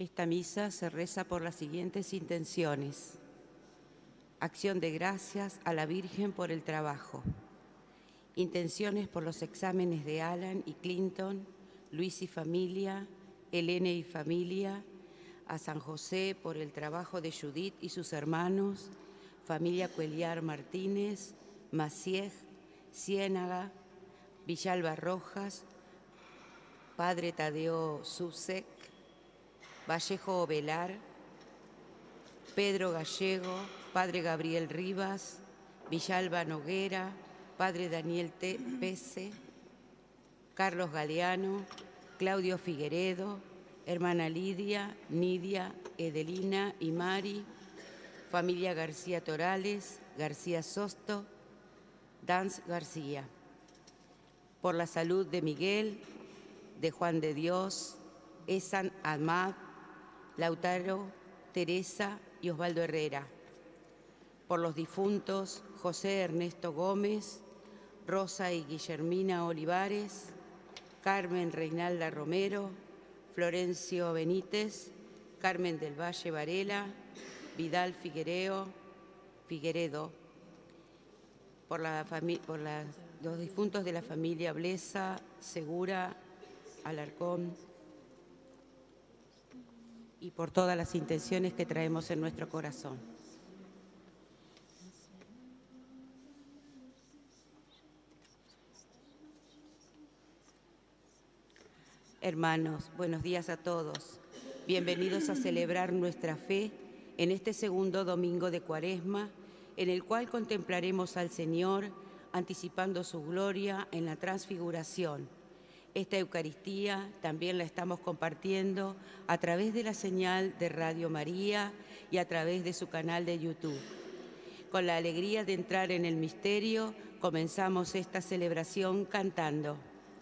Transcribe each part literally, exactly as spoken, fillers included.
Esta misa se reza por las siguientes intenciones. Acción de gracias a la Virgen por el trabajo. Intenciones por los exámenes de Alan y Clinton, Luis y familia, Elene y familia, a San José por el trabajo de Judith y sus hermanos, familia Cuellar Martínez, Maciej, Ciénaga, Villalba Rojas, Padre Tadeo Susek, Vallejo Ovelar, Pedro Gallego, Padre Gabriel Rivas, Villalba Noguera, Padre Daniel T. Pese, Carlos Galeano, Claudio Figueredo, hermana Lidia, Nidia, Edelina y Mari, familia García Torales, García Sosto, Danz García. Por la salud de Miguel, de Juan de Dios, Esan Ahmad, Lautaro, Teresa y Osvaldo Herrera. Por los difuntos José Ernesto Gómez, Rosa y Guillermina Olivares, Carmen Reinalda Romero, Florencio Benítez, Carmen del Valle Varela, Vidal Figuereo, Figueredo. Por, la por la, los difuntos de la familia Blesa, Segura, Alarcón, y por todas las intenciones que traemos en nuestro corazón. Hermanos, buenos días a todos. Bienvenidos a celebrar nuestra fe en este segundo domingo de Cuaresma, en el cual contemplaremos al Señor anticipando su gloria en la transfiguración. Esta Eucaristía también la estamos compartiendo a través de la señal de Radio María y a través de su canal de YouTube. Con la alegría de entrar en el misterio, comenzamos esta celebración cantando.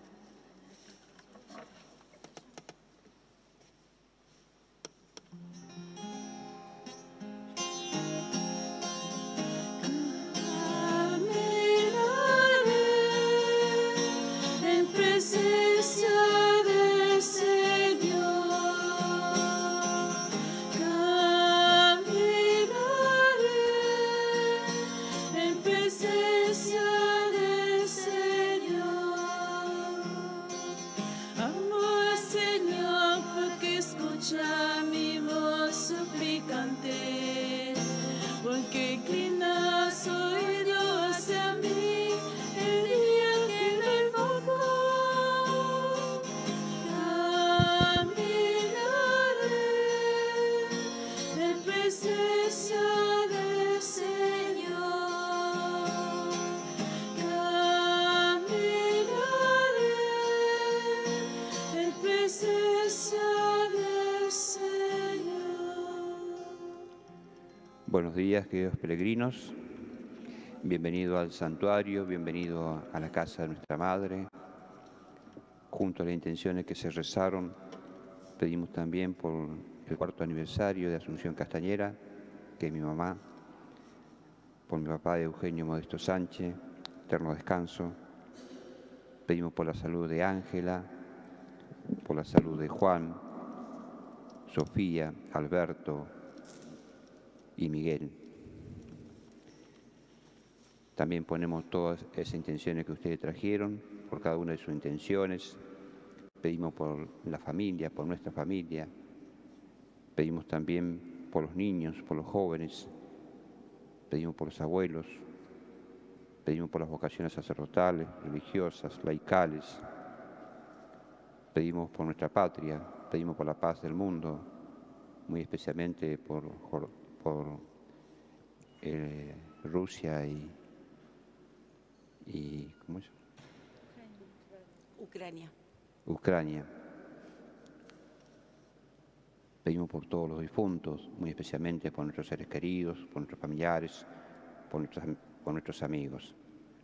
Buenos días, queridos peregrinos. Bienvenido al santuario, bienvenido a la casa de nuestra Madre. Junto a las intenciones que se rezaron, pedimos también por el cuarto aniversario de Asunción Castañera, que es mi mamá, por mi papá Eugenio Modesto Sánchez, eterno descanso. Pedimos por la salud de Ángela, por la salud de Juan, Sofía, Alberto y Miguel. También ponemos todas esas intenciones que ustedes trajeron, por cada una de sus intenciones. Pedimos por la familia, por nuestra familia. Pedimos también por los niños, por los jóvenes. Pedimos por los abuelos. Pedimos por las vocaciones sacerdotales, religiosas, laicales. Pedimos por nuestra patria, pedimos por la paz del mundo, muy especialmente por, por eh, Rusia y, y ¿cómo es? Ucrania. Ucrania. Pedimos por todos los difuntos, muy especialmente por nuestros seres queridos, por nuestros familiares, por nuestros, por nuestros amigos.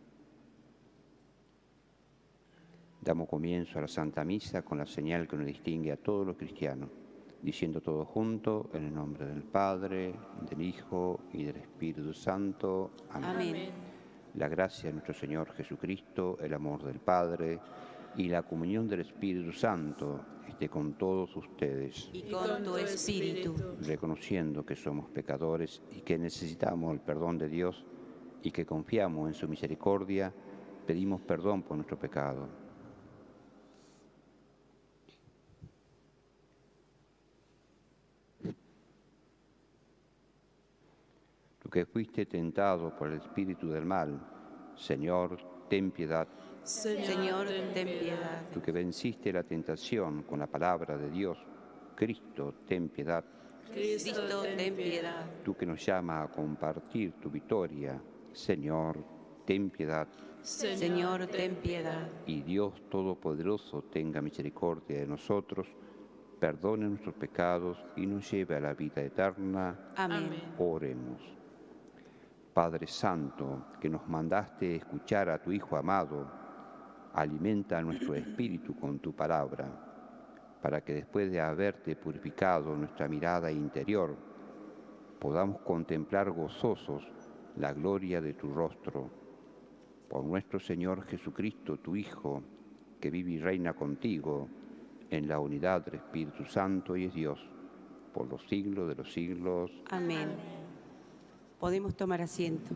Damos comienzo a la Santa Misa con la señal que nos distingue a todos los cristianos, diciendo todo junto en el nombre del Padre, del Hijo y del Espíritu Santo. Amén. Amén. La gracia de nuestro Señor Jesucristo, el amor del Padre y la comunión del Espíritu Santo esté con todos ustedes. Y con tu espíritu. Reconociendo que somos pecadores y que necesitamos el perdón de Dios y que confiamos en su misericordia, pedimos perdón por nuestro pecado. Tú que fuiste tentado por el espíritu del mal, Señor, ten piedad. Señor, ten piedad. Tú que venciste la tentación con la palabra de Dios, Cristo, ten piedad. Cristo, ten piedad. Tú que nos llamas a compartir tu victoria, Señor, ten piedad. Señor, ten piedad. Y Dios Todopoderoso tenga misericordia de nosotros, perdone nuestros pecados y nos lleve a la vida eterna. Amén. Oremos. Padre Santo, que nos mandaste escuchar a tu Hijo amado, alimenta nuestro espíritu con tu palabra, para que después de haberte purificado nuestra mirada interior, podamos contemplar gozosos la gloria de tu rostro. Por nuestro Señor Jesucristo, tu Hijo, que vive y reina contigo en la unidad del Espíritu Santo y es Dios, por los siglos de los siglos. Amén. Podemos tomar asiento.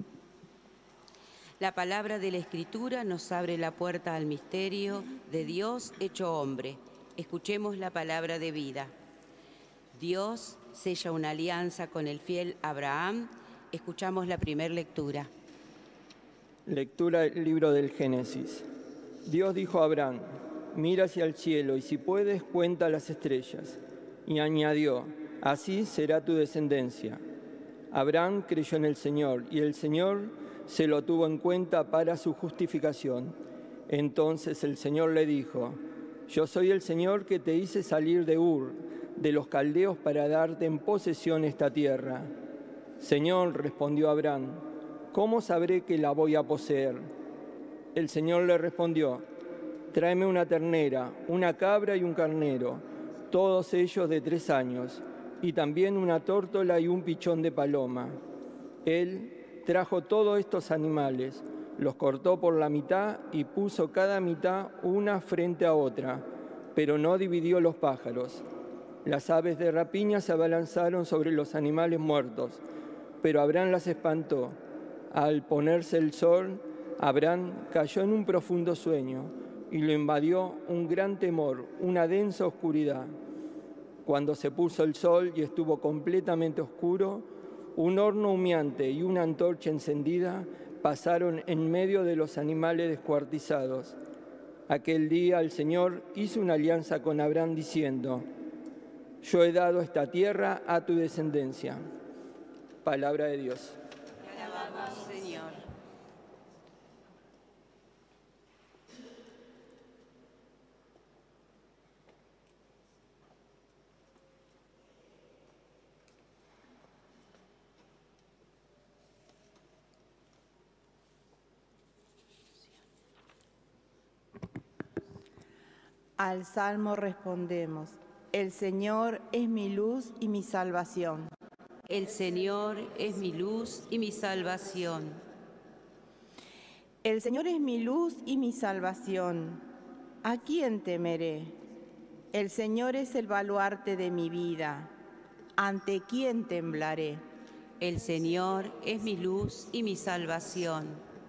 La palabra de la Escritura nos abre la puerta al misterio de Dios hecho hombre. Escuchemos la palabra de vida. Dios sella una alianza con el fiel Abraham. Escuchamos la primera lectura. Lectura del libro del Génesis. Dios dijo a Abraham: mira hacia el cielo y si puedes cuenta las estrellas. Y añadió: así será tu descendencia. Abraham creyó en el Señor y el Señor se lo tuvo en cuenta para su justificación. Entonces el Señor le dijo: yo soy el Señor que te hice salir de Ur, de los caldeos, para darte en posesión esta tierra. Señor, respondió Abraham, ¿cómo sabré que la voy a poseer? El Señor le respondió: tráeme una ternera, una cabra y un carnero, todos ellos de tres años, y también una tórtola y un pichón de paloma. Él trajo todos estos animales, los cortó por la mitad y puso cada mitad una frente a otra, pero no dividió los pájaros. Las aves de rapiña se abalanzaron sobre los animales muertos, pero Abraham las espantó. Al ponerse el sol, Abraham cayó en un profundo sueño y lo invadió un gran temor, una densa oscuridad. Cuando se puso el sol y estuvo completamente oscuro, un horno humeante y una antorcha encendida pasaron en medio de los animales descuartizados. Aquel día el Señor hizo una alianza con Abraham diciendo: yo he dado esta tierra a tu descendencia. Palabra de Dios. Te alabamos, Señor. Al Salmo respondemos: el Señor es mi luz y mi salvación. El Señor es mi luz y mi salvación. El Señor es mi luz y mi salvación. ¿A quién temeré? El Señor es el baluarte de mi vida. ¿Ante quién temblaré? El Señor es mi luz y mi salvación.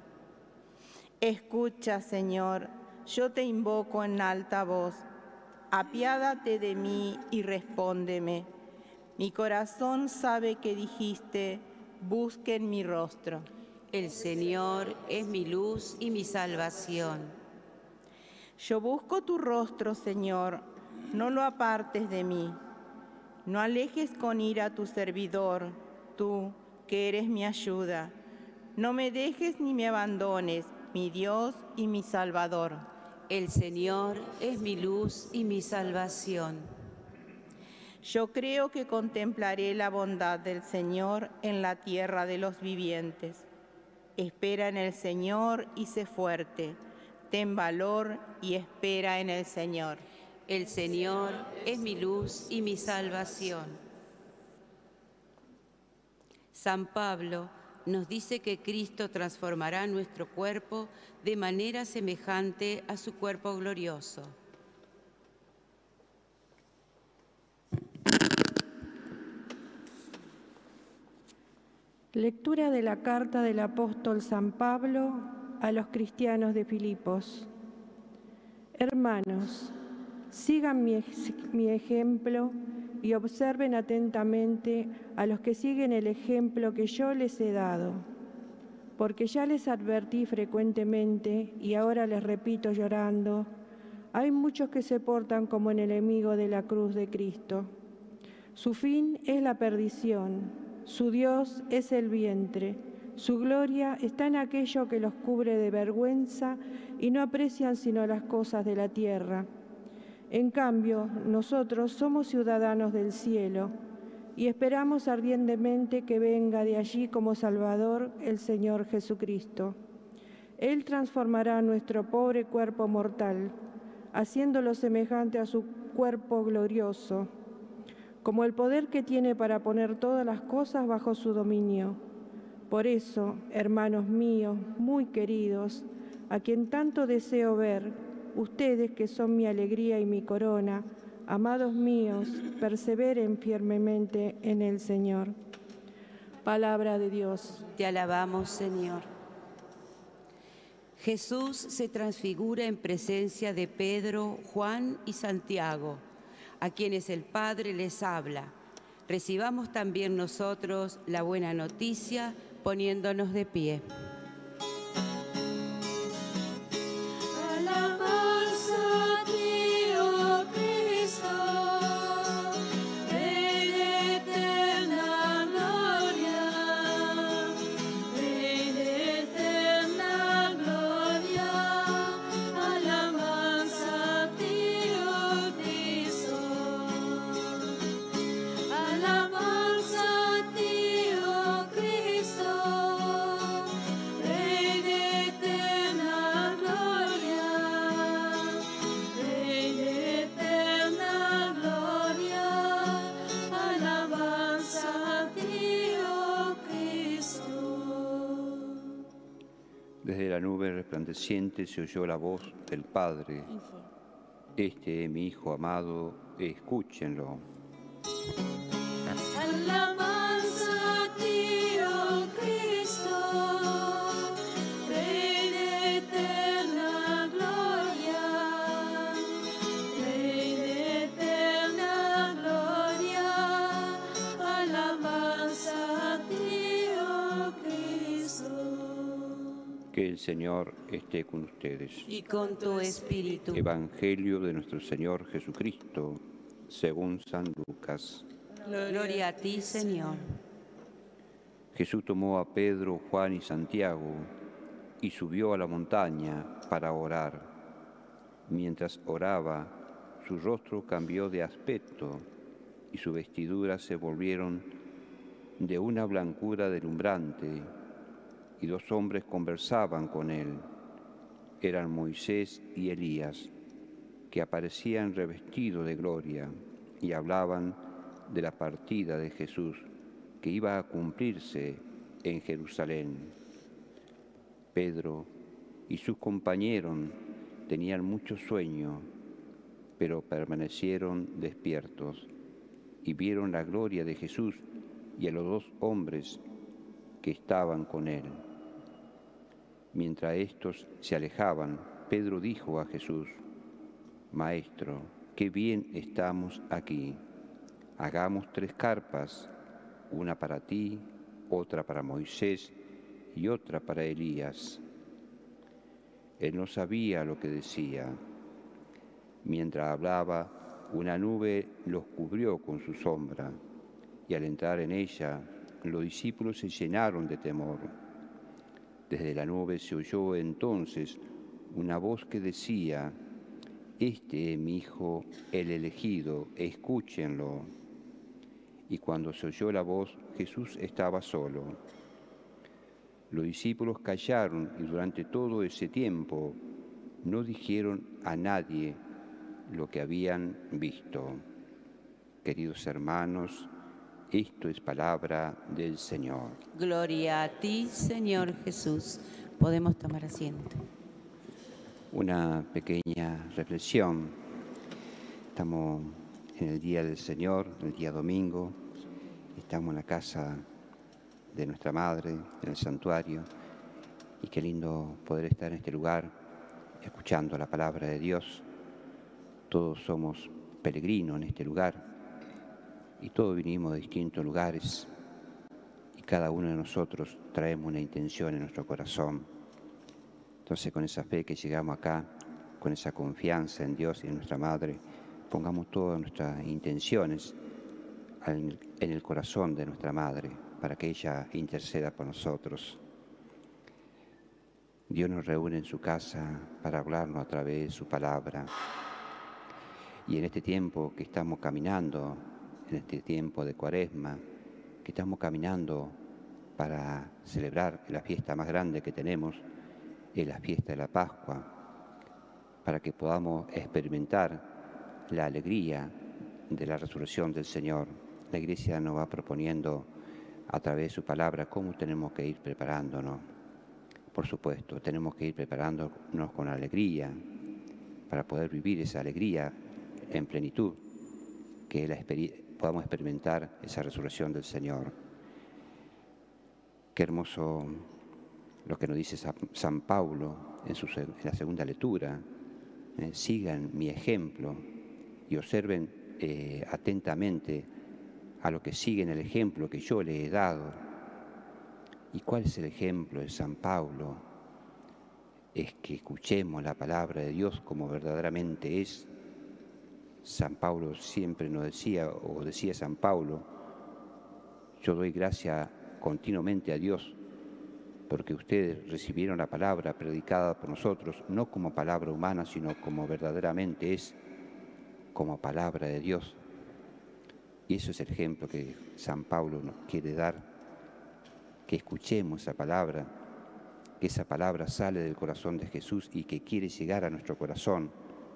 Escucha, Señor, yo te invoco en alta voz. Apiádate de mí y respóndeme. Mi corazón sabe que dijiste: busquen mi rostro. El Señor es mi luz y mi salvación. Yo busco tu rostro, Señor, no lo apartes de mí. No alejes con ira a tu servidor, tú, que eres mi ayuda. No me dejes ni me abandones, mi Dios y mi Salvador. El Señor es mi luz y mi salvación. Yo creo que contemplaré la bondad del Señor en la tierra de los vivientes. Espera en el Señor y sé fuerte. Ten valor y espera en el Señor. El Señor es mi luz y mi salvación. San Pablo nos dice que Cristo transformará nuestro cuerpo de manera semejante a su cuerpo glorioso. Lectura de la carta del apóstol San Pablo a los cristianos de Filipos. Hermanos, sigan mi, mi ejemplo y observen atentamente a los que siguen el ejemplo que yo les he dado, porque ya les advertí frecuentemente y ahora les repito llorando, hay muchos que se portan como el enemigo de la cruz de Cristo. Su fin es la perdición, su Dios es el vientre, su gloria está en aquello que los cubre de vergüenza y no aprecian sino las cosas de la tierra. En cambio, nosotros somos ciudadanos del cielo y esperamos ardientemente que venga de allí como Salvador el Señor Jesucristo. Él transformará nuestro pobre cuerpo mortal, haciéndolo semejante a su cuerpo glorioso, como el poder que tiene para poner todas las cosas bajo su dominio. Por eso, hermanos míos, muy queridos, a quien tanto deseo ver, ustedes que son mi alegría y mi corona, amados míos, perseveren firmemente en el Señor. Palabra de Dios. Te alabamos, Señor. Jesús se transfigura en presencia de Pedro, Juan y Santiago, a quienes el Padre les habla. Recibamos también nosotros la buena noticia poniéndonos de pie. Desde la nube resplandeciente se oyó la voz del Padre. Este es mi Hijo amado, escúchenlo. Alabanza a ti, oh Cristo, Rey de eterna gloria, Rey de eterna gloria. Alabanza a ti, oh Cristo. Que el Señor esté con ustedes. Y con tu espíritu. Evangelio de nuestro Señor Jesucristo, según San Lucas. Gloria a ti, Señor. Jesús tomó a Pedro, Juan y Santiago y subió a la montaña para orar. Mientras oraba, su rostro cambió de aspecto y sus vestiduras se volvieron de una blancura deslumbrante, y dos hombres conversaban con él. Eran Moisés y Elías, que aparecían revestidos de gloria y hablaban de la partida de Jesús, que iba a cumplirse en Jerusalén. Pedro y sus compañeros tenían mucho sueño, pero permanecieron despiertos y vieron la gloria de Jesús y a los dos hombres que estaban con él. Mientras estos se alejaban, Pedro dijo a Jesús: Maestro, qué bien estamos aquí. Hagamos tres carpas, una para ti, otra para Moisés y otra para Elías. Él no sabía lo que decía. Mientras hablaba, una nube los cubrió con su sombra, y al entrar en ella, los discípulos se llenaron de temor. Desde la nube se oyó entonces una voz que decía: Este es mi Hijo, el elegido, escúchenlo. Y cuando se oyó la voz, Jesús estaba solo. Los discípulos callaron y durante todo ese tiempo no dijeron a nadie lo que habían visto. Queridos hermanos, Esto es palabra del Señor. Gloria a ti, Señor Jesús. Podemos tomar asiento. Una pequeña reflexión. Estamos en el día del Señor, el día domingo. Estamos en la casa de nuestra Madre, en el santuario. Y qué lindo poder estar en este lugar, escuchando la palabra de Dios. Todos somos peregrinos en este lugar y todos vinimos de distintos lugares y cada uno de nosotros traemos una intención en nuestro corazón. Entonces, con esa fe que llegamos acá, con esa confianza en Dios y en nuestra Madre, pongamos todas nuestras intenciones en el corazón de nuestra Madre para que ella interceda por nosotros. Dios nos reúne en su casa para hablarnos a través de su palabra. Y en este tiempo que estamos caminando, en este tiempo de Cuaresma, que estamos caminando para celebrar la fiesta más grande que tenemos, es la fiesta de la Pascua, para que podamos experimentar la alegría de la resurrección del Señor. La Iglesia nos va proponiendo a través de su palabra cómo tenemos que ir preparándonos. Por supuesto, tenemos que ir preparándonos con alegría para poder vivir esa alegría en plenitud, que la podamos experimentar esa resurrección del Señor. Qué hermoso lo que nos dice San Pablo en, su, en la segunda lectura. Eh, sigan mi ejemplo y observen eh, atentamente a lo que siguen el ejemplo que yo les he dado. ¿Y cuál es el ejemplo de San Pablo? Es que escuchemos la palabra de Dios como verdaderamente es. San Pablo siempre nos decía, o decía San Pablo, yo doy gracia continuamente a Dios porque ustedes recibieron la palabra predicada por nosotros, no como palabra humana, sino como verdaderamente es, como palabra de Dios. Y eso es el ejemplo que San Pablo nos quiere dar, que escuchemos esa palabra, que esa palabra sale del corazón de Jesús y que quiere llegar a nuestro corazón,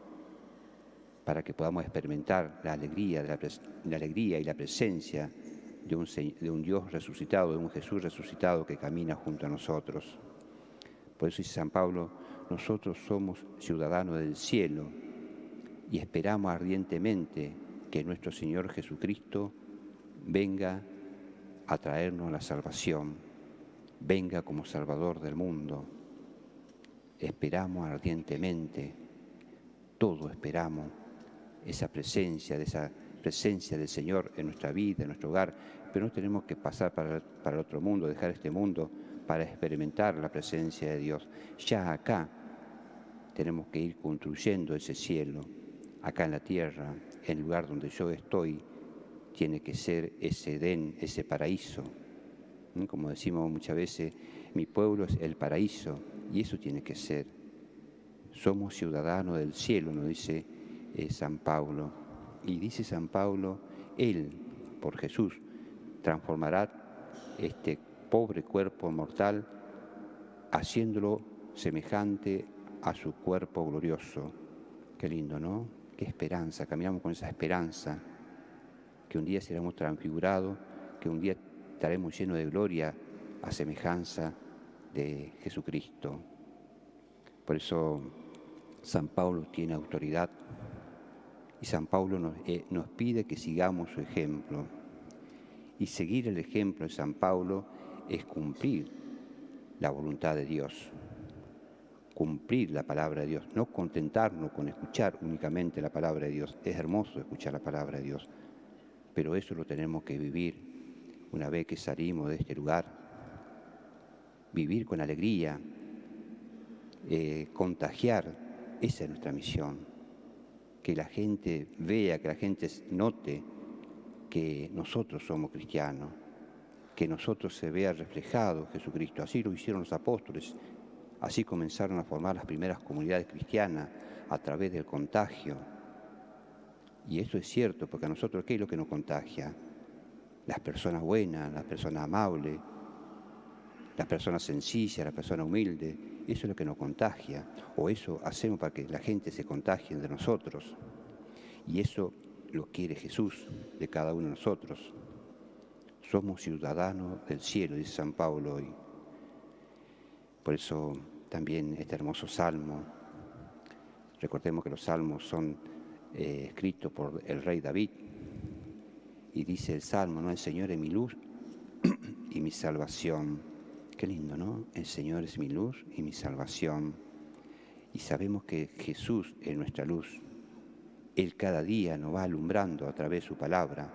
para que podamos experimentar la alegría, de la, la alegría y la presencia de un, de un Dios resucitado, de un Jesús resucitado que camina junto a nosotros. Por eso dice San Pablo, nosotros somos ciudadanos del cielo y esperamos ardientemente que nuestro Señor Jesucristo venga a traernos la salvación, venga como Salvador del mundo. Esperamos ardientemente, todo esperamos, esa presencia, de esa presencia del Señor en nuestra vida, en nuestro hogar, pero no tenemos que pasar para, para el otro mundo, dejar este mundo para experimentar la presencia de Dios. Ya acá tenemos que ir construyendo ese cielo, acá en la tierra, en el lugar donde yo estoy, tiene que ser ese Edén, ese paraíso. Como decimos muchas veces, mi pueblo es el paraíso, y eso tiene que ser. Somos ciudadanos del cielo, nos dice Eh, San Pablo. Y dice San Pablo, Él, por Jesús, transformará este pobre cuerpo mortal haciéndolo semejante a su cuerpo glorioso. Qué lindo, ¿no? Qué esperanza, caminamos con esa esperanza, que un día seremos transfigurados, que un día estaremos llenos de gloria a semejanza de Jesucristo. Por eso San Pablo tiene autoridad. Y San Pablo nos, eh, nos pide que sigamos su ejemplo. Y seguir el ejemplo de San Pablo es cumplir la voluntad de Dios, cumplir la palabra de Dios, no contentarnos con escuchar únicamente la palabra de Dios. Es hermoso escuchar la palabra de Dios, pero eso lo tenemos que vivir una vez que salimos de este lugar. Vivir con alegría, eh, contagiar, esa es nuestra misión. Que la gente vea, que la gente note que nosotros somos cristianos, que nosotros se vea reflejado Jesucristo. Así lo hicieron los apóstoles, así comenzaron a formar las primeras comunidades cristianas a través del contagio. Y eso es cierto, porque a nosotros, ¿qué es lo que nos contagia? Las personas buenas, las personas amables, las personas sencillas, las personas humildes. Eso es lo que nos contagia, o eso hacemos para que la gente se contagie de nosotros. Y eso lo quiere Jesús de cada uno de nosotros. Somos ciudadanos del cielo, dice San Pablo hoy. Por eso también este hermoso salmo. Recordemos que los salmos son eh, escritos por el rey David. Y dice el salmo, ¿no? El Señor es mi luz y mi salvación. Qué lindo, ¿no? El Señor es mi luz y mi salvación. Y sabemos que Jesús es nuestra luz. Él cada día nos va alumbrando a través de su palabra.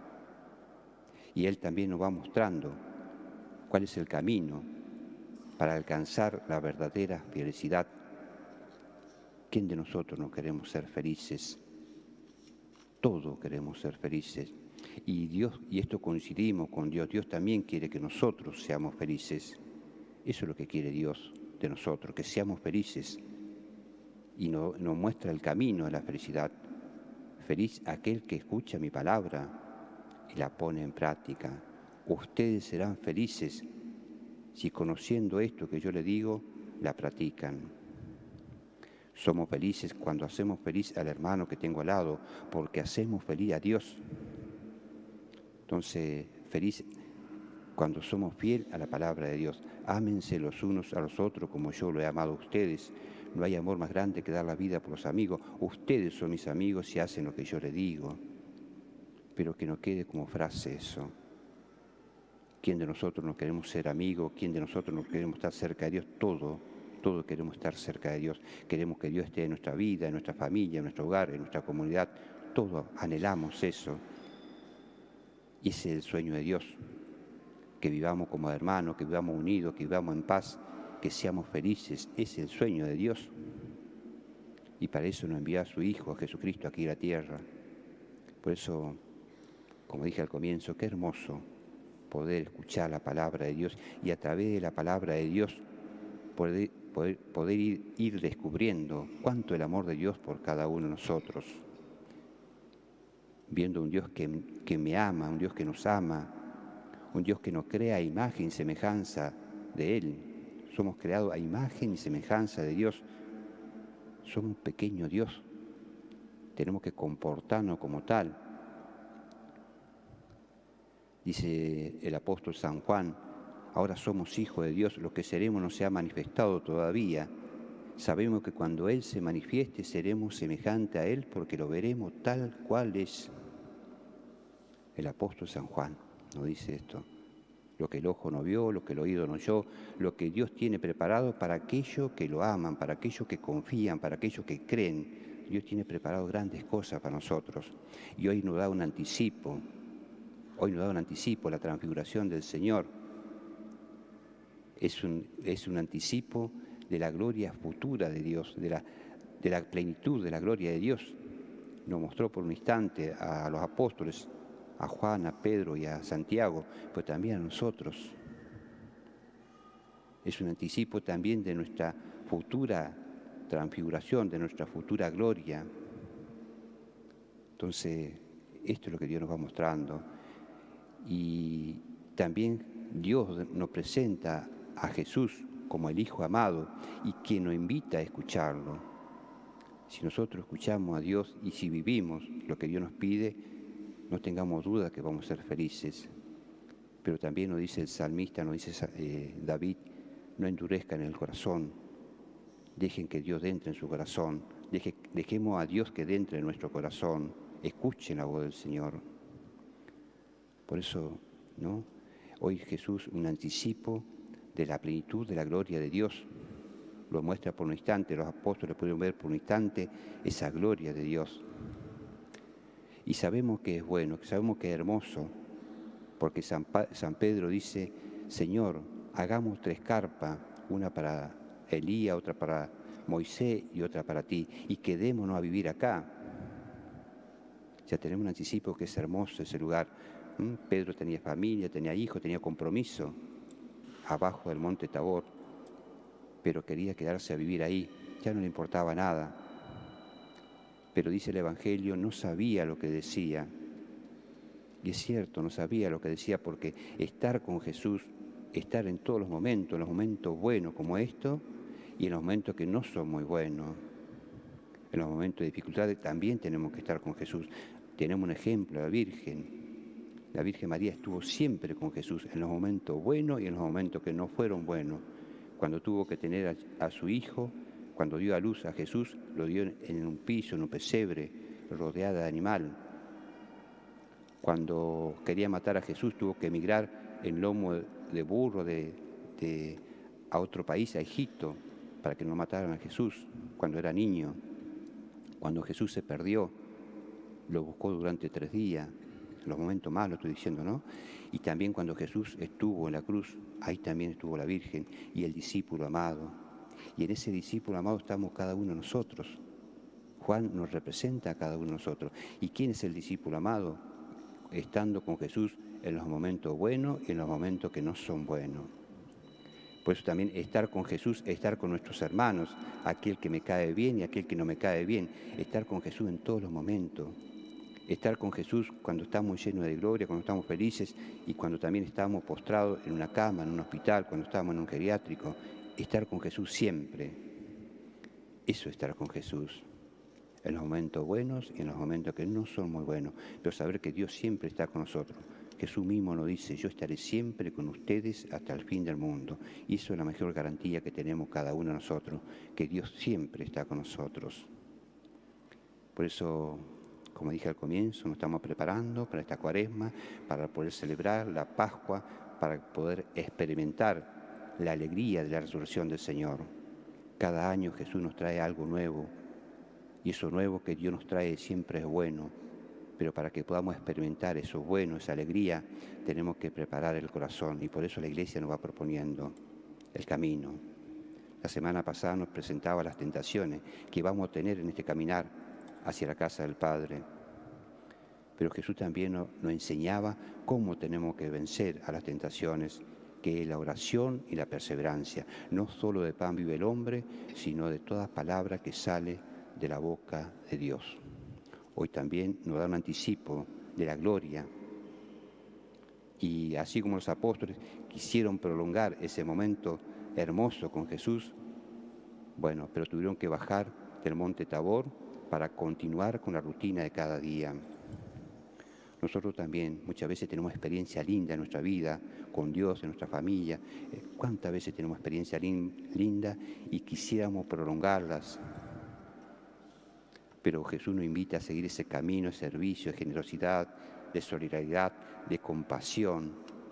Y Él también nos va mostrando cuál es el camino para alcanzar la verdadera felicidad. ¿Quién de nosotros no queremos ser felices? Todos queremos ser felices. Y Dios, y esto coincidimos con Dios, Dios también quiere que nosotros seamos felices. Eso es lo que quiere Dios de nosotros, que seamos felices. Y nos, nos muestra el camino de la felicidad. Feliz aquel que escucha mi palabra y la pone en práctica. Ustedes serán felices si conociendo esto que yo les digo, la practican. Somos felices cuando hacemos feliz al hermano que tengo al lado, porque hacemos feliz a Dios. Entonces, feliz cuando somos fieles a la palabra de Dios. Ámense los unos a los otros como yo lo he amado a ustedes. No hay amor más grande que dar la vida por los amigos. Ustedes son mis amigos si hacen lo que yo les digo. Pero que no quede como frase eso. ¿Quién de nosotros no queremos ser amigos? ¿Quién de nosotros no queremos estar cerca de Dios? Todo, todo queremos estar cerca de Dios. Queremos que Dios esté en nuestra vida, en nuestra familia, en nuestro hogar, en nuestra comunidad. Todos anhelamos eso. Y ese es el sueño de Dios. Que vivamos como hermanos, que vivamos unidos, que vivamos en paz, que seamos felices. Ese es el sueño de Dios. Y para eso nos envió a su Hijo, a Jesucristo, aquí a la tierra. Por eso, como dije al comienzo, qué hermoso poder escuchar la palabra de Dios y a través de la palabra de Dios poder, poder, poder ir, ir descubriendo cuánto el amor de Dios por cada uno de nosotros. Viendo un Dios que, que me ama, un Dios que nos ama, un Dios que nos crea a imagen y semejanza de Él. Somos creados a imagen y semejanza de Dios. Somos un pequeño Dios. Tenemos que comportarnos como tal. Dice el apóstol San Juan, ahora somos hijos de Dios, lo que seremos no se ha manifestado todavía. Sabemos que cuando Él se manifieste seremos semejantes a Él porque lo veremos tal cual es. El apóstol San Juan nos dice esto. Lo que el ojo no vio, lo que el oído no oyó, lo que Dios tiene preparado para aquellos que lo aman, para aquellos que confían, para aquellos que creen. Dios tiene preparado grandes cosas para nosotros. Y hoy nos da un anticipo. Hoy nos da un anticipo, la transfiguración del Señor. Es un, es un anticipo de la gloria futura de Dios, de la, de la plenitud de la gloria de Dios. Nos mostró por un instante a los apóstoles, a Juan, a Pedro y a Santiago, pero también a nosotros. Es un anticipo también de nuestra futura transfiguración, de nuestra futura gloria. Entonces, esto es lo que Dios nos va mostrando. Y también Dios nos presenta a Jesús como el Hijo amado y que nos invita a escucharlo. Si nosotros escuchamos a Dios y si vivimos lo que Dios nos pide, no tengamos duda que vamos a ser felices. Pero también nos dice el salmista, nos dice eh, David, no endurezcan el corazón, dejen que Dios entre en su corazón, Deje, dejemos a Dios que entre en nuestro corazón, escuchen la voz del Señor. Por eso, ¿no? Hoy Jesús, un anticipo de la plenitud de la gloria de Dios, lo muestra por un instante, los apóstoles pudieron ver por un instante esa gloria de Dios. Y sabemos que es bueno, sabemos que es hermoso, porque San, pa- San Pedro dice, Señor, hagamos tres carpas, una para Elías, otra para Moisés y otra para ti, y quedémonos a vivir acá. Ya tenemos un anticipo que es hermoso ese lugar. ¿Mm? Pedro tenía familia, tenía hijos, tenía compromiso abajo del monte Tabor, pero quería quedarse a vivir ahí, ya no le importaba nada. Pero dice el Evangelio, no sabía lo que decía. Y es cierto, no sabía lo que decía, porque estar con Jesús, estar en todos los momentos, en los momentos buenos como estos, y en los momentos que no son muy buenos, en los momentos de dificultades también tenemos que estar con Jesús. Tenemos un ejemplo, la Virgen. La Virgen María estuvo siempre con Jesús, en los momentos buenos y en los momentos que no fueron buenos. Cuando tuvo que tener a, a su hijo, cuando dio a luz a Jesús, lo dio en, en un piso, en un pesebre, rodeada de animal. Cuando quería matar a Jesús, tuvo que emigrar en lomo de, de burro de, de, a otro país, a Egipto, para que no mataran a Jesús cuando era niño. Cuando Jesús se perdió, lo buscó durante tres días. En los momentos malos, estoy diciendo, ¿no? Y también cuando Jesús estuvo en la cruz, ahí también estuvo la Virgen y el discípulo amado. Y en ese discípulo amado estamos cada uno de nosotros. Juan nos representa a cada uno de nosotros. ¿Y quién es el discípulo amado? Estando con Jesús en los momentos buenos y en los momentos que no son buenos. Por eso también estar con Jesús es estar con nuestros hermanos, aquel que me cae bien y aquel que no me cae bien. Estar con Jesús en todos los momentos. Estar con Jesús cuando estamos llenos de gloria, cuando estamos felices y cuando también estamos postrados en una cama, en un hospital, cuando estamos en un geriátrico. Estar con Jesús siempre. Eso es estar con Jesús. En los momentos buenos y en los momentos que no son muy buenos. Pero saber que Dios siempre está con nosotros. Jesús mismo nos dice, yo estaré siempre con ustedes hasta el fin del mundo. Y eso es la mejor garantía que tenemos cada uno de nosotros, que Dios siempre está con nosotros. Por eso, como dije al comienzo, nos estamos preparando para esta Cuaresma, para poder celebrar la Pascua, para poder experimentar la alegría de la resurrección del Señor. Cada año Jesús nos trae algo nuevo, y eso nuevo que Dios nos trae siempre es bueno, pero para que podamos experimentar eso bueno, esa alegría, tenemos que preparar el corazón, y por eso la Iglesia nos va proponiendo el camino. La semana pasada nos presentaba las tentaciones que vamos a tener en este caminar hacia la casa del Padre. Pero Jesús también nos, nos enseñaba cómo tenemos que vencer a las tentaciones, que es la oración y la perseverancia. No solo de pan vive el hombre, sino de toda palabra que sale de la boca de Dios. Hoy también nos da un anticipo de la gloria. Y así como los apóstoles quisieron prolongar ese momento hermoso con Jesús, bueno, pero tuvieron que bajar del monte Tabor para continuar con la rutina de cada día. Nosotros también muchas veces tenemos experiencia linda en nuestra vida, con Dios, en nuestra familia. ¿Cuántas veces tenemos experiencia lin- linda y quisiéramos prolongarlas? Pero Jesús nos invita a seguir ese camino de servicio, de generosidad, de solidaridad, de compasión,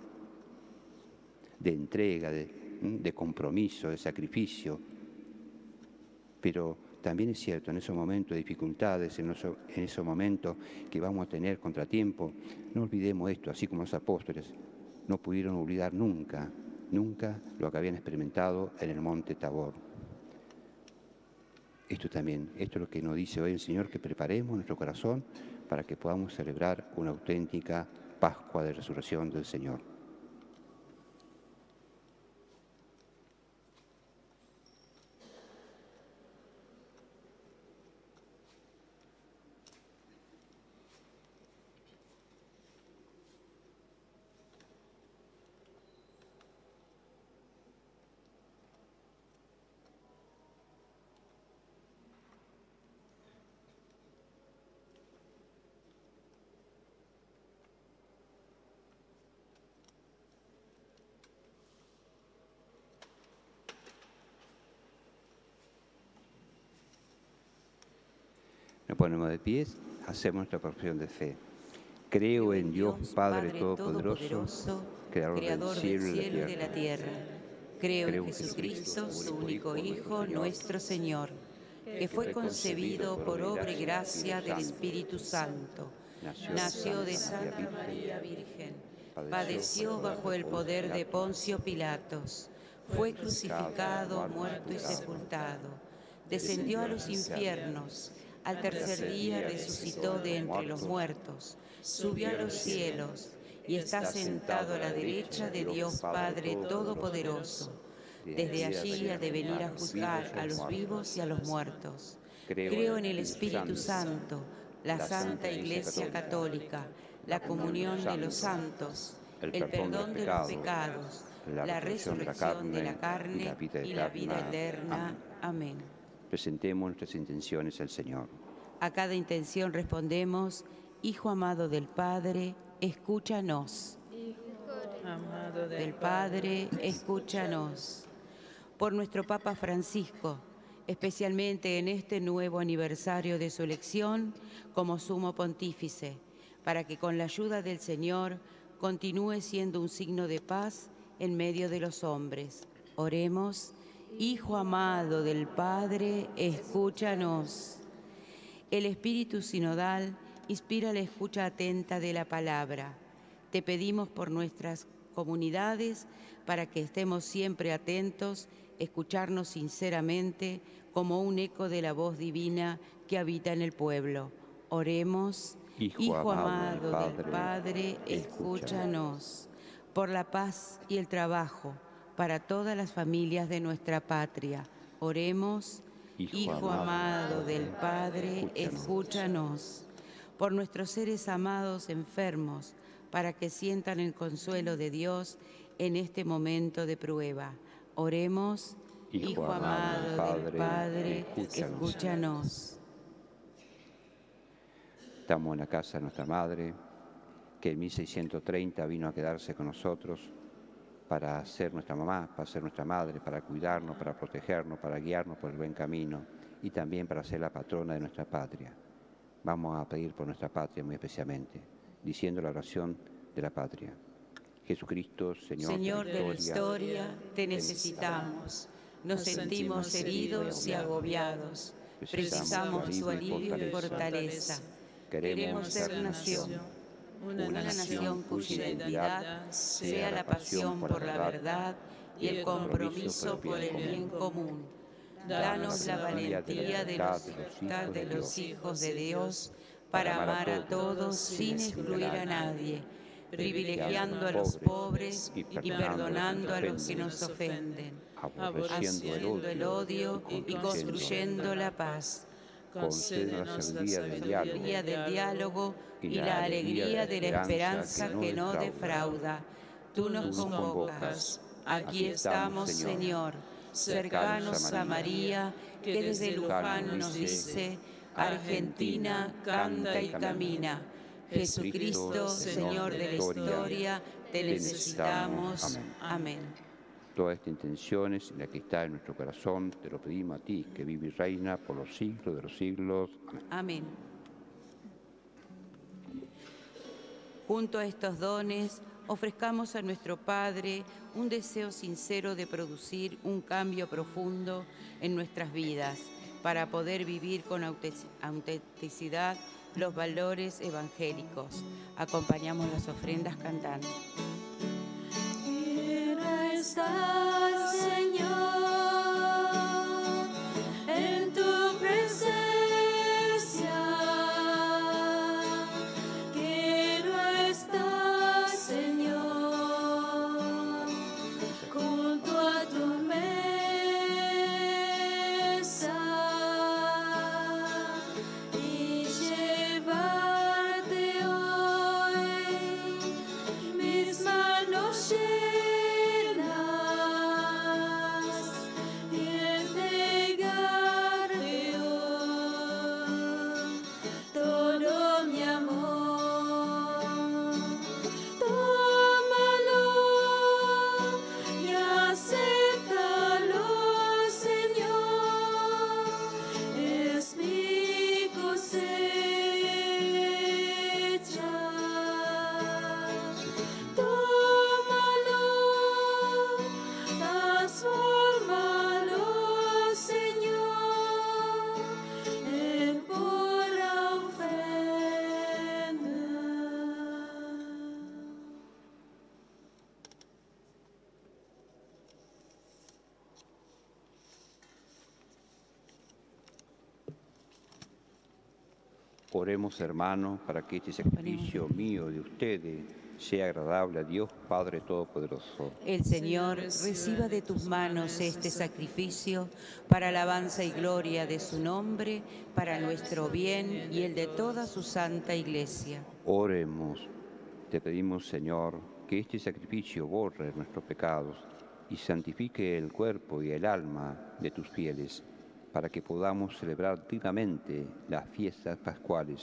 de entrega, de, de compromiso, de sacrificio. Pero también es cierto, en esos momentos de dificultades, en esos, en esos momentos que vamos a tener contratiempo, no olvidemos esto, así como los apóstoles no pudieron olvidar nunca, nunca lo que habían experimentado en el monte Tabor. Esto también, esto es lo que nos dice hoy el Señor, que preparemos nuestro corazón para que podamos celebrar una auténtica Pascua de Resurrección del Señor. Nos ponemos de pies, hacemos nuestra profesión de fe. Creo en Dios, Padre Todopoderoso, Creador del cielo y de la tierra. Creo en Jesucristo, su único Hijo, nuestro Señor, que fue concebido por obra y gracia del Espíritu Santo. Nació de Santa María Virgen, padeció bajo el poder de Poncio Pilatos, fue crucificado, muerto y sepultado, descendió a los infiernos, al tercer día resucitó de entre los muertos, subió a los cielos y está sentado a la derecha de Dios Padre Todopoderoso. Desde allí ha de venir a juzgar a los vivos y a los muertos. Creo en el Espíritu Santo, la Santa Iglesia Católica, la comunión de los santos, el perdón de los pecados, la resurrección de la carne y la vida eterna. Amén. Presentemos nuestras intenciones al Señor. A cada intención respondemos: Hijo amado del Padre, escúchanos. Amado Del Padre, escúchanos. Por nuestro Papa Francisco, especialmente en este nuevo aniversario de su elección como sumo pontífice, para que con la ayuda del Señor continúe siendo un signo de paz en medio de los hombres. Oremos. Hijo amado del Padre, escúchanos. El Espíritu Sinodal inspira la escucha atenta de la palabra. Te pedimos por nuestras comunidades para que estemos siempre atentos, escucharnos sinceramente como un eco de la voz divina que habita en el pueblo. Oremos. Hijo, Hijo amado amado del del Padre, Padre, escúchanos. Por la paz y el trabajo para todas las familias de nuestra patria. Oremos. Hijo Hijo amado del Padre, escúchanos. escúchanos. Por nuestros seres amados enfermos, para que sientan el consuelo de Dios en este momento de prueba. Oremos. Hijo Hijo amado amado del del Padre, Padre, escúchanos. Estamos en la casa de nuestra Madre, que en mil seiscientos treinta vino a quedarse con nosotros para ser nuestra mamá, para ser nuestra madre, para cuidarnos, para protegernos, para guiarnos por el buen camino y también para ser la patrona de nuestra patria. Vamos a pedir por nuestra patria muy especialmente, diciendo la oración de la patria. Jesucristo, Señor, Señor de la historia, te necesitamos. Nos sentimos heridos y agobiados. Precisamos tu alivio y fortaleza. Queremos ser nación, una nación cuya identidad sea la pasión por la verdad y el compromiso por el bien común. Danos la valentía de los, de los hijos de Dios para amar a todos sin excluir a nadie, privilegiando a los pobres y perdonando a los que nos ofenden, aborreciendo el odio y construyendo la paz. Concédenos el día del diálogo, día del diálogo y la alegría de la esperanza que no defrauda. Tú nos convocas. Aquí estamos, Señor, cercanos a María, que desde Luján nos dice: Argentina, canta y camina. Jesucristo, Señor de la historia, te necesitamos. Amén. Todas estas intenciones, la que está en nuestro corazón, te lo pedimos a ti, que vive y reina por los siglos de los siglos. Amén. Amén. Junto a estos dones, ofrezcamos a nuestro Padre un deseo sincero de producir un cambio profundo en nuestras vidas, para poder vivir con autenticidad los valores evangélicos. Acompañamos las ofrendas cantando. Estás, Señor, en tu presencia. Quiero estar, Señor, junto a tu mesa y llevarte hoy mis manos llenas. Oremos, hermanos, para que este sacrificio mío de ustedes sea agradable a Dios Padre Todopoderoso. El Señor reciba de tus manos este sacrificio para alabanza y gloria de su nombre, para nuestro bien y el de toda su santa Iglesia. Oremos. Te pedimos, Señor, que este sacrificio borre nuestros pecados y santifique el cuerpo y el alma de tus fieles, para que podamos celebrar dignamente las fiestas pascuales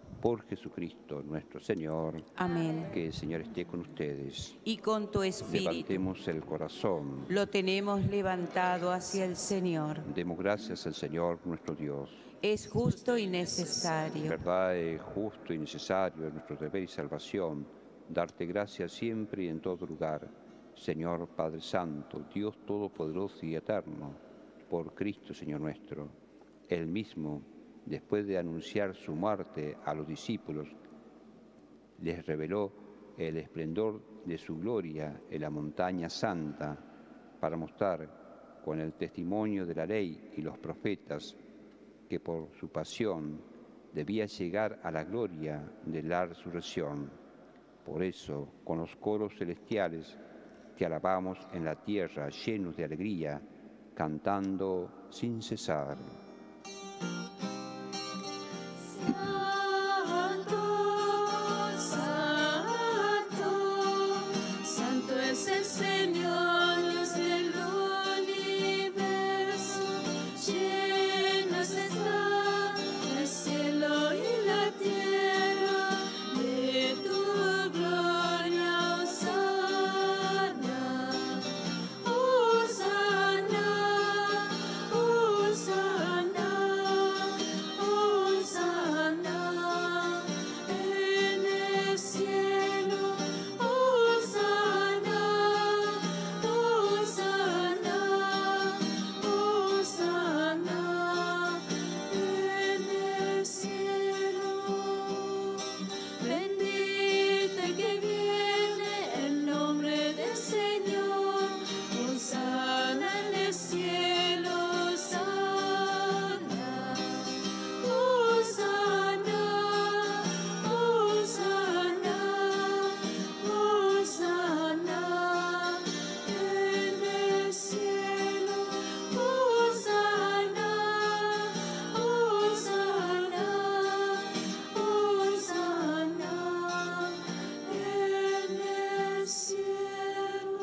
Por Jesucristo nuestro Señor. Amén. Que el Señor esté con ustedes. Y con tu espíritu. Levantemos el corazón. Lo tenemos levantado hacia el Señor. Demos gracias al Señor nuestro Dios. Es justo y necesario. Verdad es justo y necesario, es nuestro deber y salvación, darte gracias siempre y en todo lugar, Señor Padre Santo, Dios Todopoderoso y Eterno, por Cristo Señor nuestro. Él mismo, después de anunciar su muerte a los discípulos, les reveló el esplendor de su gloria en la montaña santa, para mostrar con el testimonio de la ley y los profetas que por su pasión debía llegar a la gloria de la resurrección. Por eso, con los coros celestiales, te alabamos en la tierra llenos de alegría, cantando sin cesar. Santo, santo, santo es el Señor, Dios del universo. Llenos está el cielo y la tierra de tu gloria, Hosana, Hosana, Hosana, Hosana en el cielo, Hosana, Hosana, Hosana en el cielo. Bendito el que viene en nombre del Señor, Hosana en el cielo, Hosana, Hosana, Hosana, Hosana en el cielo, Hosana, Hosana, Hosana en el cielo.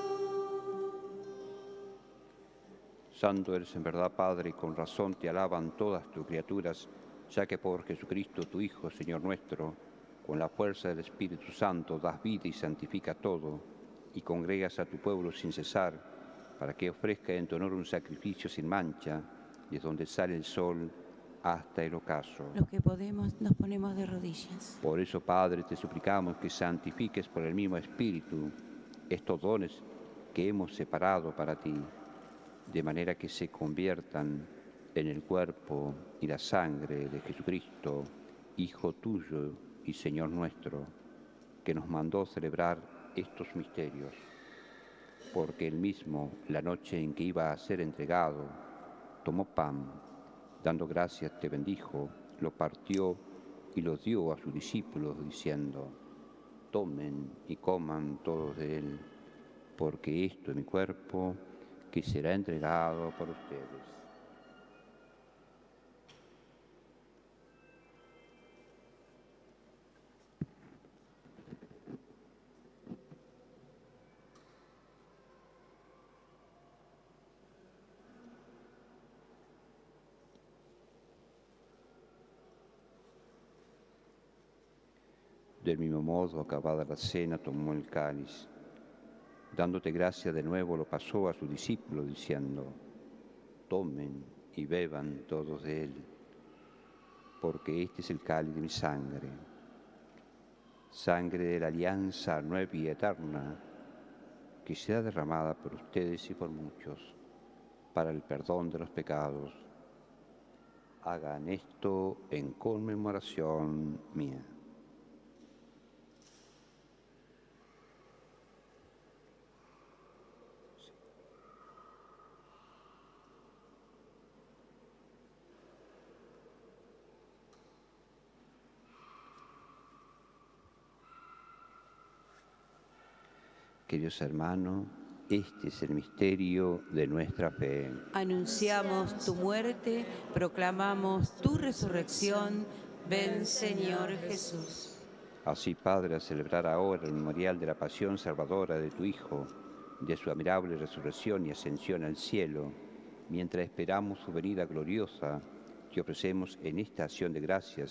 Santo eres en verdad, Padre, y con razón te alaban todas tus criaturas, ya que por Jesucristo, tu Hijo, Señor nuestro, con la fuerza del Espíritu Santo das vida y santifica todo, y congregas a tu pueblo sin cesar, para que ofrezca en tu honor un sacrificio sin mancha, desde donde sale el sol hasta el ocaso. Los que podemos nos ponemos de rodillas. Por eso, Padre, te suplicamos que santifiques por el mismo Espíritu estos dones que hemos separado para ti, de manera que se conviertan en el cuerpo y la sangre de Jesucristo, Hijo tuyo y Señor nuestro, que nos mandó celebrar estos misterios. Porque él mismo, la noche en que iba a ser entregado, tomó pan, dando gracias te bendijo, lo partió y lo dio a sus discípulos, diciendo: tomen y coman todos de él, porque esto es mi cuerpo, que será entregado por ustedes. Del mismo modo, acabada la cena, tomó el cáliz. Dándote gracia de nuevo, lo pasó a sus discípulos, diciendo: tomen y beban todos de él, porque este es el cáliz de mi sangre, sangre de la alianza nueva y eterna, que será derramada por ustedes y por muchos, para el perdón de los pecados. Hagan esto en conmemoración mía. Queridos hermanos, este es el misterio de nuestra fe. Anunciamos tu muerte, proclamamos tu resurrección. Ven, Señor Jesús. Así, Padre, a celebrar ahora el memorial de la pasión salvadora de tu Hijo, de su admirable resurrección y ascensión al cielo, mientras esperamos su venida gloriosa, te ofrecemos en esta acción de gracias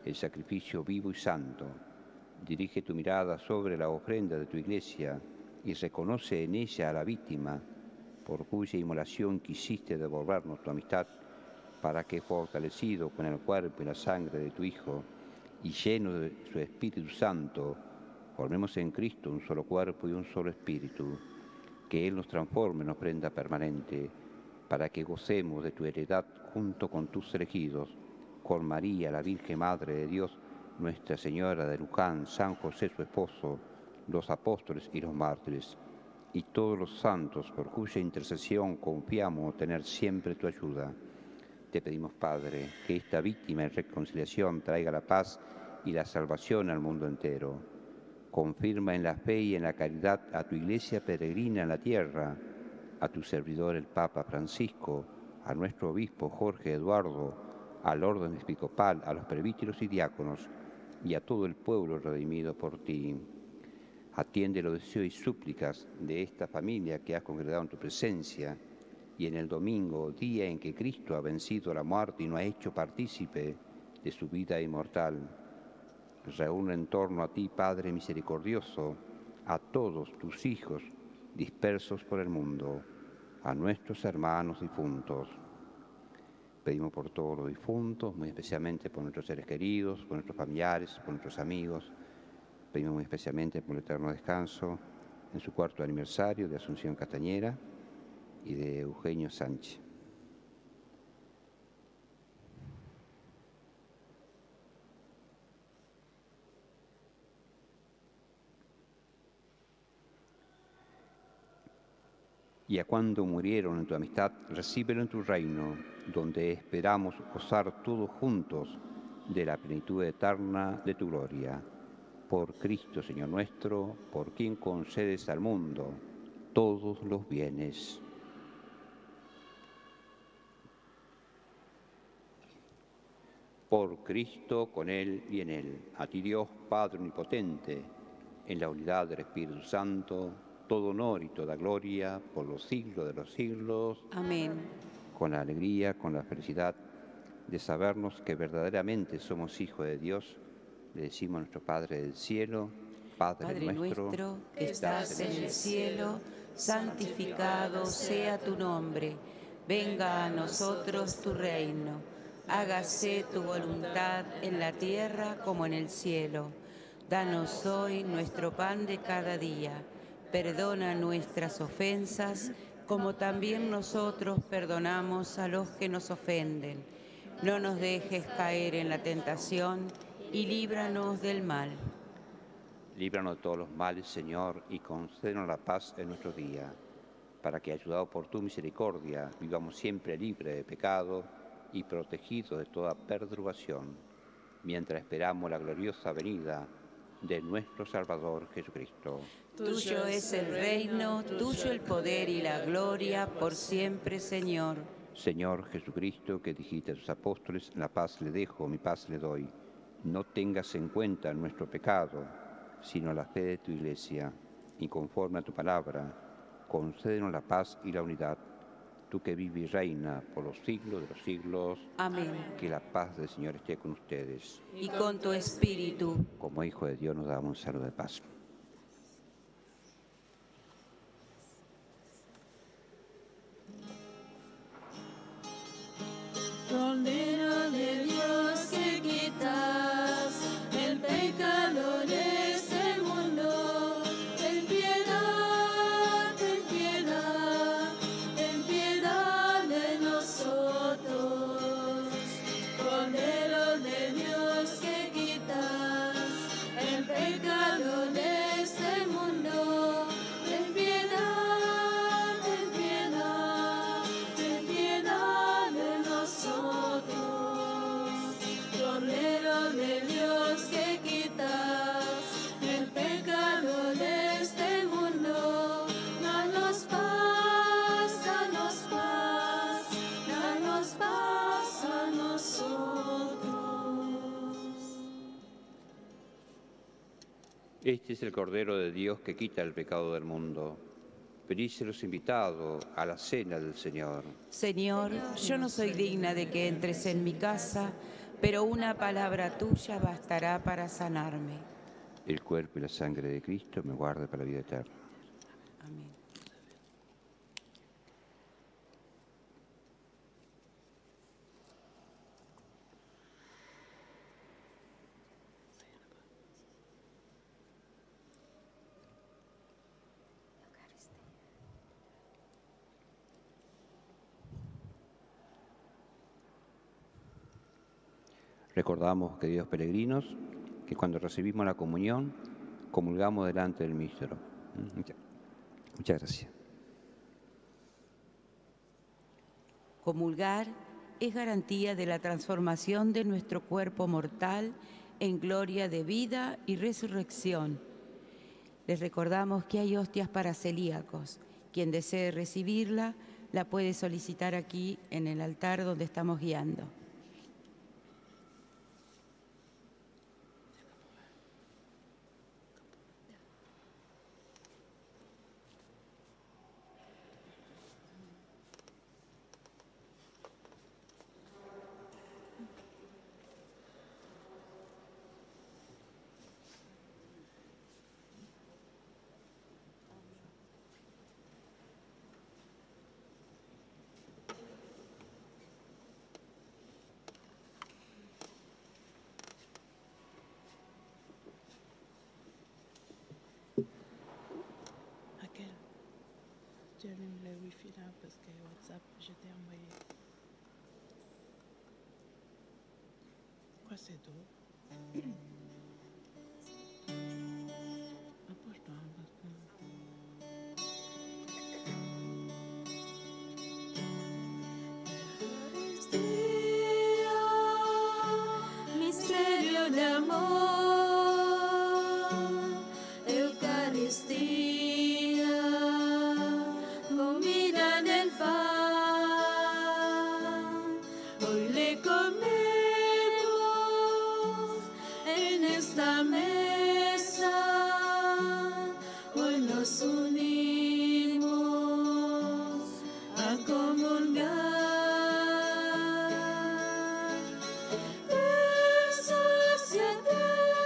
el sacrificio vivo y santo. Dirige tu mirada sobre la ofrenda de tu Iglesia y reconoce en ella a la víctima, por cuya inmolación quisiste devolvernos tu amistad, para que, fortalecido con el cuerpo y la sangre de tu Hijo y lleno de su Espíritu Santo, formemos en Cristo un solo cuerpo y un solo espíritu. Que Él nos transforme en ofrenda permanente, para que gocemos de tu heredad junto con tus elegidos, con María, la Virgen Madre de Dios, Nuestra Señora de Luján, San José su esposo, los apóstoles y los mártires, y todos los santos por cuya intercesión confiamos tener siempre tu ayuda. Te pedimos, Padre, que esta víctima en reconciliación traiga la paz y la salvación al mundo entero. Confirma en la fe y en la caridad a tu Iglesia peregrina en la tierra, a tu servidor el Papa Francisco, a nuestro obispo Jorge Eduardo, al orden episcopal, a los presbíteros y diáconos, y a todo el pueblo redimido por ti. Atiende los deseos y súplicas de esta familia que has congregado en tu presencia, y en el domingo, día en que Cristo ha vencido la muerte y nos ha hecho partícipe de su vida inmortal. Reúne en torno a ti, Padre misericordioso, a todos tus hijos dispersos por el mundo, a nuestros hermanos difuntos. Pedimos por todos los difuntos, muy especialmente por nuestros seres queridos, por nuestros familiares, por nuestros amigos. Pedimos muy especialmente por el eterno descanso en su cuarto aniversario de Asunción Castañera y de Eugenio Sánchez. Y a cuando murieron en tu amistad, recíbelo en tu reino, donde esperamos gozar todos juntos de la plenitud eterna de tu gloria. Por Cristo, Señor nuestro, por quien concedes al mundo todos los bienes. Por Cristo, con Él y en Él, a ti Dios, Padre omnipotente, en la unidad del Espíritu Santo, todo honor y toda gloria por los siglos de los siglos. Amén. Con la alegría, con la felicidad de sabernos que verdaderamente somos hijos de Dios, le decimos a nuestro Padre del cielo: Padre, Padre nuestro, nuestro que estás en el cielo, santificado sea tu nombre. Venga a nosotros tu reino. Hágase tu voluntad en la tierra como en el cielo. Danos hoy nuestro pan de cada día. Perdona nuestras ofensas, como también nosotros perdonamos a los que nos ofenden. No nos dejes caer en la tentación y líbranos del mal. Líbranos de todos los males, Señor, y concédenos la paz en nuestro día, para que, ayudados por tu misericordia, vivamos siempre libres de pecado y protegidos de toda perturbación, mientras esperamos la gloriosa venida de nuestro Salvador Jesucristo. Tuyo es el reino, tuyo el poder y la gloria por siempre, Señor. Señor Jesucristo, que dijiste a tus apóstoles: la paz le dejo, mi paz le doy. No tengas en cuenta nuestro pecado, sino la fe de tu Iglesia, y conforme a tu palabra, concédenos la paz y la unidad. Tú que vives y reina por los siglos de los siglos. Amén. Que la paz del Señor esté con ustedes. Y con tu espíritu. Como hijo de Dios nos damos un saludo de paz. Cordero de Dios que quitas el pecado de este mundo, ten piedad, ten piedad, ten piedad de nosotros. Cordero de Dios que quitas el pecado de este mundo, ten piedad, ten piedad, ten piedad de nosotros. Cordero de Dios que quitas el pecado de este mundo, danos paz, danos paz, danos paz a nosotros. Este es el Cordero de Dios que quita el pecado del mundo. Venid los invitados a la cena del Señor. Señor, yo no soy digna de que entres en mi casa, pero una palabra tuya bastará para sanarme. El cuerpo y la sangre de Cristo me guarde para la vida eterna. Amén. Recordamos, queridos peregrinos, que cuando recibimos la comunión, comulgamos delante del místero. Muchas, muchas gracias. Comulgar es garantía de la transformación de nuestro cuerpo mortal en gloria de vida y resurrección. Les recordamos que hay hostias para celíacos. Quien desee recibirla, la puede solicitar aquí en el altar donde estamos guiando. Tu allumes le wifi là parce que WhatsApp, je t'ai envoyé. Quoi c'est d'eau? Approche-toi un peu. Misterio de amor, Eucaristía. Hoy le comemos en esta mesa, hoy nos unimos a comulgar. Jesús eterno.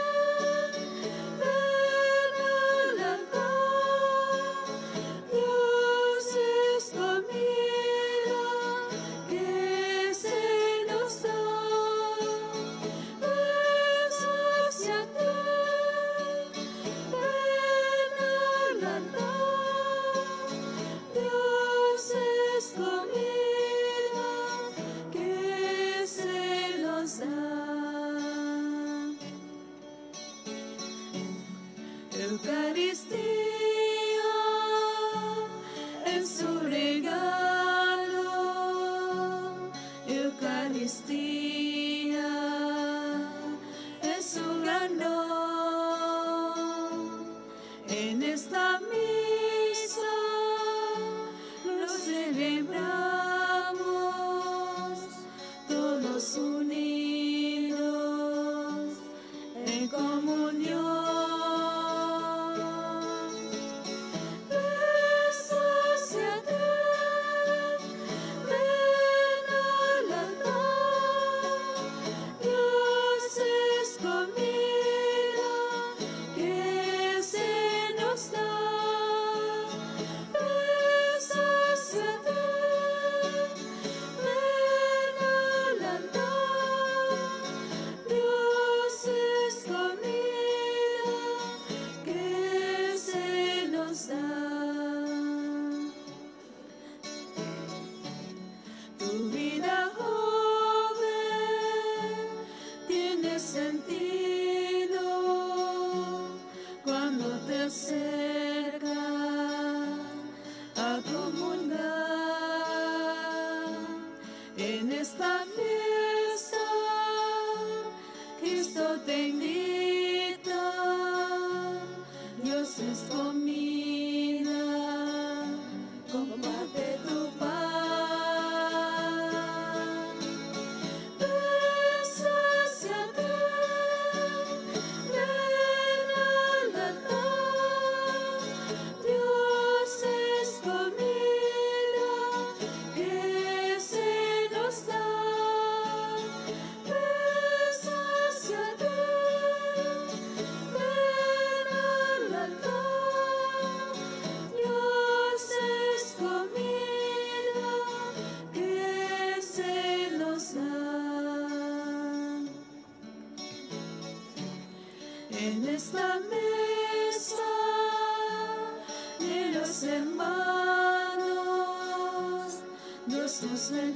hermanos, Dios nos lo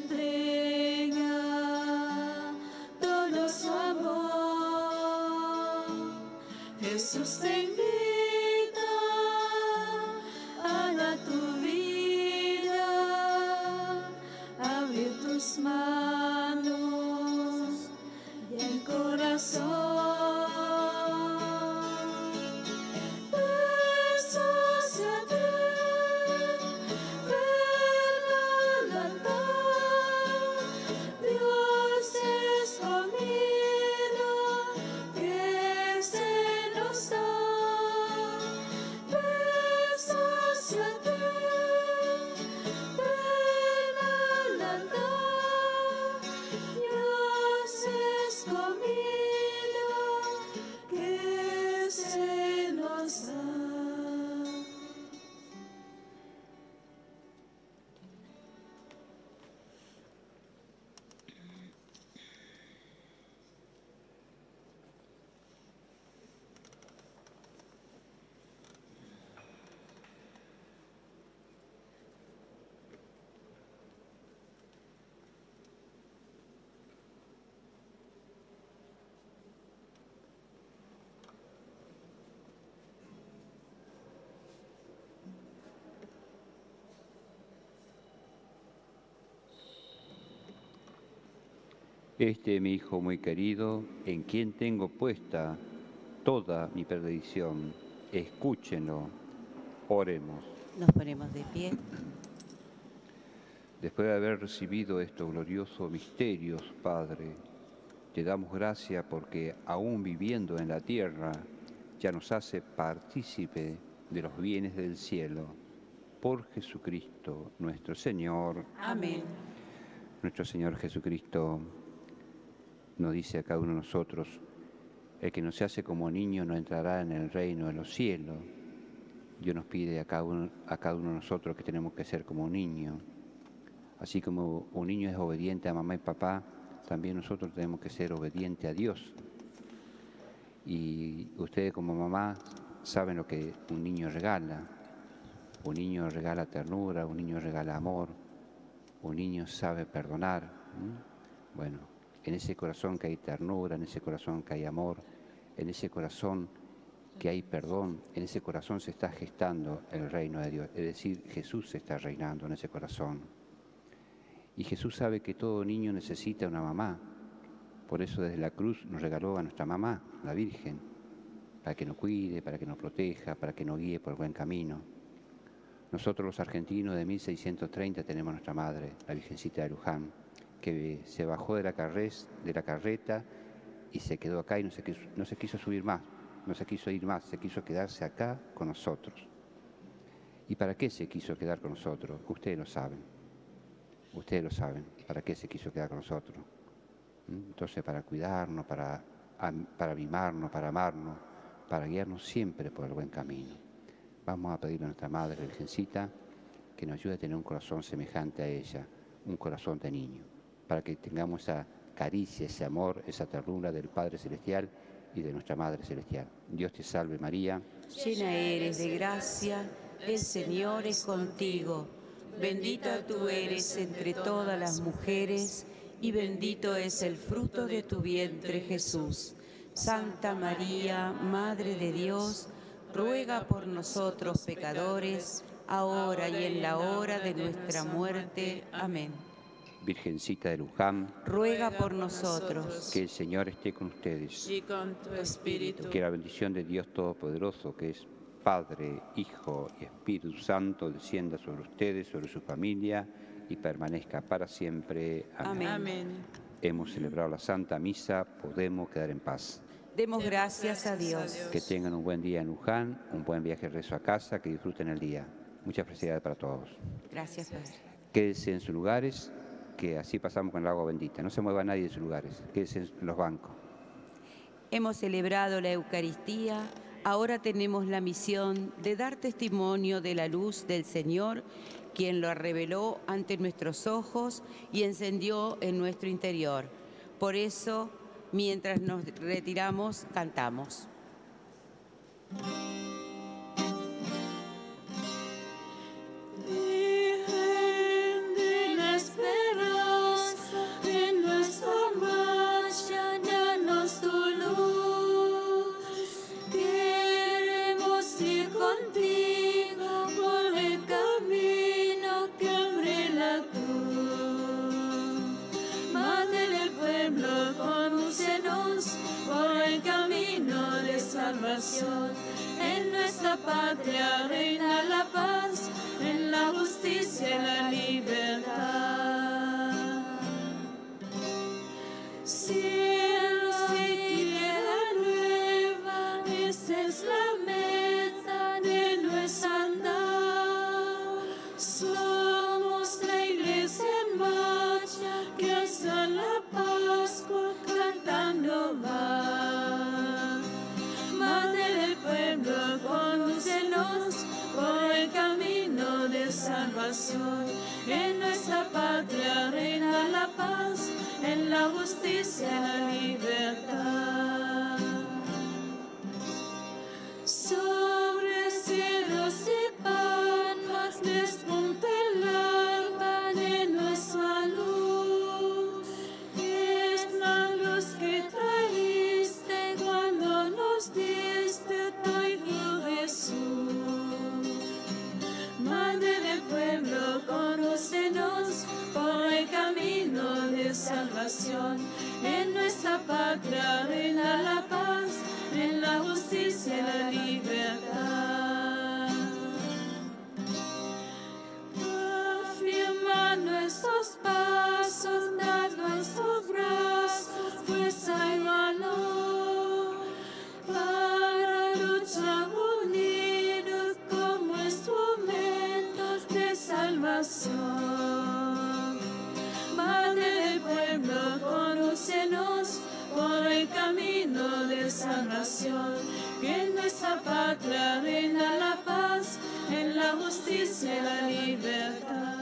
entrega, todo su amor. Jesús te invita a dar tu vida, abrir tus manos y el corazón. Este es mi Hijo muy querido, en quien tengo puesta toda mi perdición. Escúchenlo, oremos. Nos ponemos de pie. Después de haber recibido estos gloriosos misterios, Padre, te damos gracias porque aún viviendo en la tierra, ya nos hace partícipe de los bienes del cielo. Por Jesucristo, nuestro Señor. Amén. Nuestro Señor Jesucristo nos dice a cada uno de nosotros, el que no se hace como niño no entrará en el reino de los cielos. Dios nos pide a cada uno, a cada uno de nosotros que tenemos que ser como un niño. Así como un niño es obediente a mamá y papá, también nosotros tenemos que ser obedientes a Dios. Y ustedes como mamá saben lo que un niño regala. Un niño regala ternura, un niño regala amor, un niño sabe perdonar. ¿Mm? Bueno, en ese corazón que hay ternura, en ese corazón que hay amor, en ese corazón que hay perdón, en ese corazón se está gestando el reino de Dios. Es decir, Jesús se está reinando en ese corazón. Y Jesús sabe que todo niño necesita una mamá. Por eso desde la cruz nos regaló a nuestra mamá, la Virgen, para que nos cuide, para que nos proteja, para que nos guíe por el buen camino. Nosotros los argentinos de mil seiscientos treinta tenemos nuestra madre, la Virgencita de Luján, que se bajó de la, carres, de la carreta y se quedó acá y no se, quiso, no se quiso subir más, no se quiso ir más, se quiso quedarse acá con nosotros. ¿Y para qué se quiso quedar con nosotros? Ustedes lo saben, ustedes lo saben, para qué se quiso quedar con nosotros. Entonces, para cuidarnos, para, para mimarnos, para amarnos, para guiarnos siempre por el buen camino. Vamos a pedirle a nuestra Madre, la Virgencita, que nos ayude a tener un corazón semejante a ella, un corazón de niño, para que tengamos esa caricia, ese amor, esa ternura del Padre Celestial y de nuestra Madre Celestial. Dios te salve María. Llena eres de gracia, el Señor es contigo. Bendita tú eres entre todas las mujeres y bendito es el fruto de tu vientre, Jesús. Santa María, Madre de Dios, ruega por nosotros pecadores, ahora y en la hora de nuestra muerte. Amén. Virgencita de Luján, ruega por nosotros. Que el Señor esté con ustedes. Y con tu espíritu. Que la bendición de Dios Todopoderoso, que es Padre, Hijo y Espíritu Santo, descienda sobre ustedes, sobre su familia y permanezca para siempre. Amén. Amén. Hemos celebrado la Santa Misa, podemos quedar en paz. Demos gracias a Dios. Que tengan un buen día en Luján, un buen viaje de regreso a casa, que disfruten el día. Muchas felicidades para todos. Gracias, Padre. Quédense en sus lugares, que así pasamos con el agua bendita. No se mueva nadie de sus lugares, quédense en los bancos. Hemos celebrado la Eucaristía, ahora tenemos la misión de dar testimonio de la luz del Señor, quien lo reveló ante nuestros ojos y encendió en nuestro interior. Por eso, mientras nos retiramos, cantamos. salvación. En nuestra patria reina la paz, en la justicia y la libertad. Cielos y tierra nueva, esa es la meta de nuestro andar. Somos la iglesia en marcha que hasta la Pascua cantando va. Madre del pueblo, condúcenos por el camino de salvación. En nuestra patria reina la paz, en la justicia y la libertad. Sobre cielos y palmas despunta el alba de nuestra luz. Es la luz que traíste cuando nos diste tu Hijo Jesús. Madre del pueblo, condúcenos por el camino de salvación. En nuestra patria reina la paz, en la justicia y la libertad. Afirma nuestros pasos, da nuestros brazos, fuerza y valor, para luchar unidos como instrumentos de salvación. Madre del pueblo, condúcenos por el camino de salvación. Que en nuestra patria reina la paz, en la justicia y la libertad.